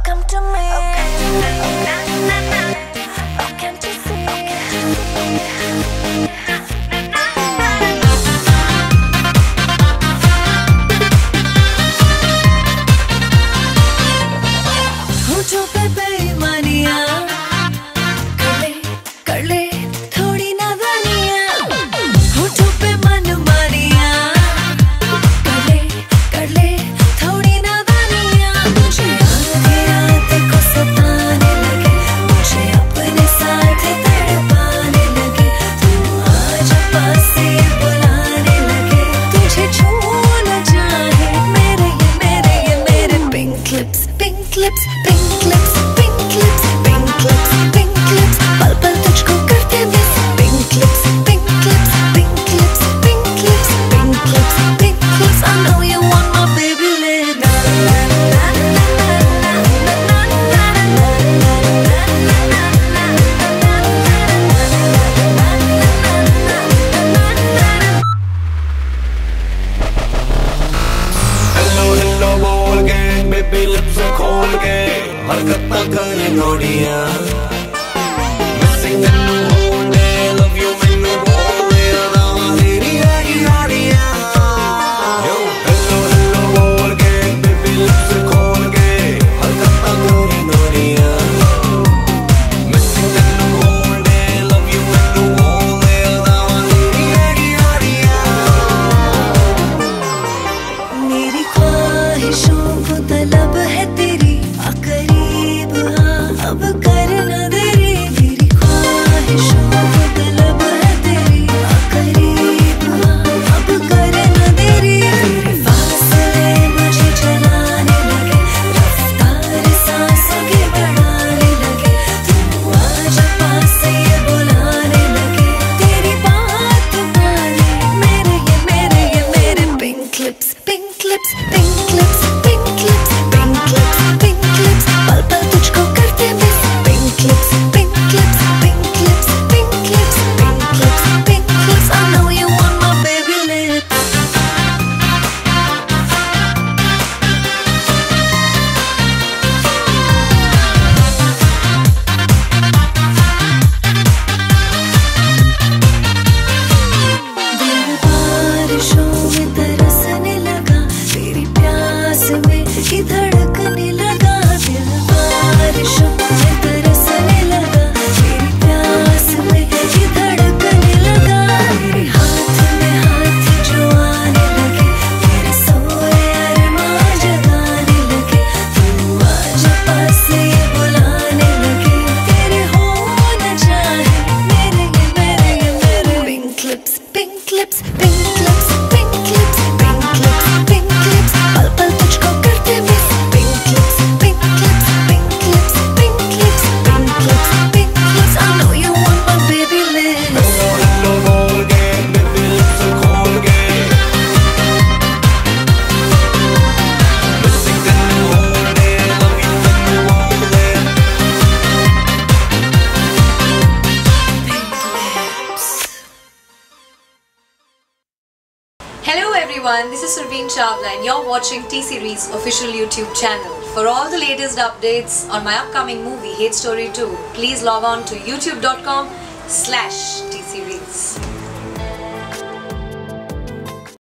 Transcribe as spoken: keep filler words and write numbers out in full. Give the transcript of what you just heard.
come to me. Oh, can't you see? होठों पे बेईमानियाँ कर ले कर ले थोड़ी नादानियाँ, होठों पे मनमानियाँ कर ले कर ले थोड़ी नादानियाँ। मुझे आधी रात को सताने लगे, मुझे अपने साथ तड़पाने लगे, तू आजा पास से बुलाने लगे, तुझे छूना चाहे मेरे ये मेरे ये मेरे pink lips pink lips pink lips pink lips pink lips pink lips पल पल तुझको करते miss pink lips pink lips pink lips pink lips pink lips pink lips I know you want my baby lips. Hello hello बोल के baby lips से खोल के हरकत ना करे नोड़ियाँ missing in the whole day love you मैंने बोल दिया ना तेरी आगी आड़ियाँ hello hello बोल के baby lips से खोल के हरकत ना करे नोड़ियाँ missing in the whole day love you मैंने बोल दिया ना तेरी आगी आड़ियाँ मेरी ख्वाहिशों को तलब है तेरी, आ करीब हाँ अब कर न देरी। मेरी ख्वाहिशों को तलब है तेरी, आ करीब हाँ अब कर न देरी। तेरे फासले मुझे जलाने लगे, रफ्तार सांसों की बढ़ाने लगे, तू आजा पास से ये बुलाने लगे, तेरी बात माने मेरे ये मेरे ये मेरे pink lips pink lips pink lips pink lips pink lips pink lips पल पल तुझको करते miss pink lips pink lips pink lips pink lips pink lips pink lips I know you want my baby lips. दिल बारिशों में तरसने लगा, तेरी प्यास में ही धड़कने लगा। दिल बारिशों में तरसने लगा, तेरी प्यास में ही धड़कने लगा। मेरे हाथ में हाथ जो आने लगे, तेरे सोए अरमां जगाने लगे, तू आजा पास से ये बुलाने लगे, तेरे हो न चाहे मेरे ये मेरे ये मेरे pink lips pink lips pink lips pink lips pink lips pink lips पल पल तुझको करते miss pink lips pink lips pink lips pink lips pink lips pink lips I know you want my baby lips. hello hello बोल के baby lips से खोल के missing in the whole day love you मैंने बोल दिया Hello everyone, this is Surveen Chawla and you're watching T-Series official YouTube channel. For all the latest updates on my upcoming movie Hate Story two, please log on to youtube dot com slash T-Series.